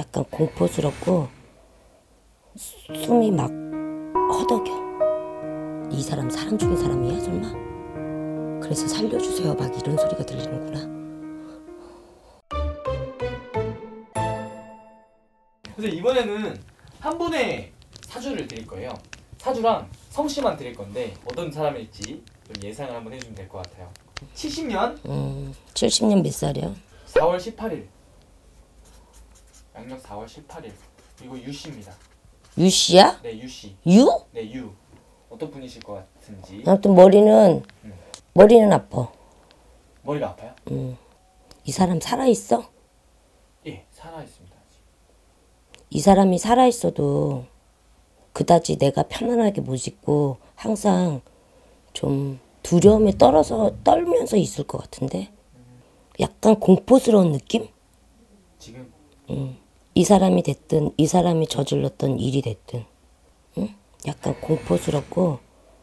약간 공포스럽고 숨이 막 허덕여. 이 사람 죽인 사람이야 설마? 그래서 살려주세요 막 이런 소리가 들리는구나. 그래서 이번에는 한 분의 사주를 드릴 거예요. 사주랑 성씨만 드릴 건데 어떤 사람일지 좀 예상을 한번 해주면 될 것 같아요. 70년 70년 몇 살이야? 4월 18일 양력 4월 18일 그리고 유씨입니다. 유씨야? 네, 유씨. 유? 네, 유. 어떤 분이실 것 같은지. 아무튼 머리는 아파. 머리가 아파요? 이 사람 살아있어? 예, 살아있습니다. 이 사람이 살아있어도 그다지 내가 편안하게 못 있고 항상 좀 두려움에 떨면서 있을 것 같은데? 약간 공포스러운 느낌? 지금? 이 사람이 됐든 이 사람이 저질렀던 일이 됐든 응? 약간 공포스럽고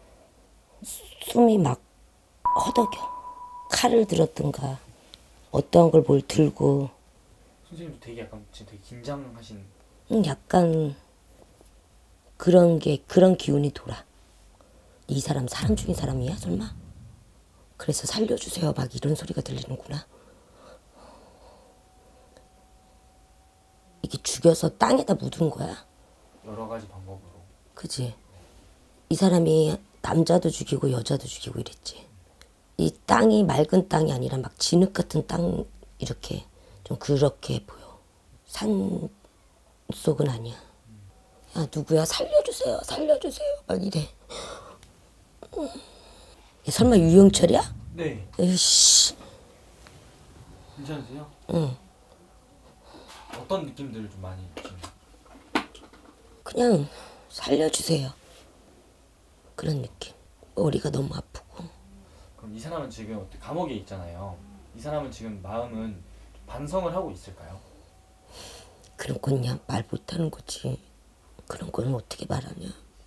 숨이 막 허덕여. 칼을 들었든가 어떠한 걸 뭘 들고 선생님도 되게 약간 지금 되게 긴장하신. 약간 그런 기운이 돌아. 이 사람 죽인 사람이야 설마? 그래서 살려주세요 막 이런 소리가 들리는구나. 이게 죽여서 땅에다 묻은 거야? 여러 가지 방법으로. 그지? 이 사람이 남자도 죽이고 여자도 죽이고 이랬지. 이 땅이 맑은 땅이 아니라 막 진흙 같은 땅 이렇게 좀 그렇게 보여. 산 속은 아니야. 야 누구야 살려주세요 막 이래. 설마 유영철이야? 네. 에이씨. 괜찮으세요? 응. 어떤 느낌들을 좀 많이 지금? 그냥 살려주세요. 그런 느낌. 머리가 너무 아프고. 그럼 이 사람은 지금 어떻게 감옥에 있잖아요. 이 사람은 지금 마음은 반성을 하고 있을까요? 그런 건야 말 못하는 거지. 그런 건 어떻게 말하냐.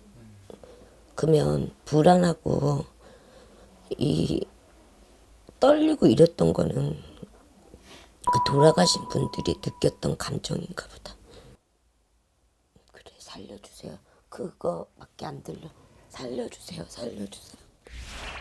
그러면 불안하고 이 떨리고 이랬던 거는 그 돌아가신 분들이 느꼈던 감정인가 보다. 그래 살려주세요. 그거밖에 안 들려. 살려주세요.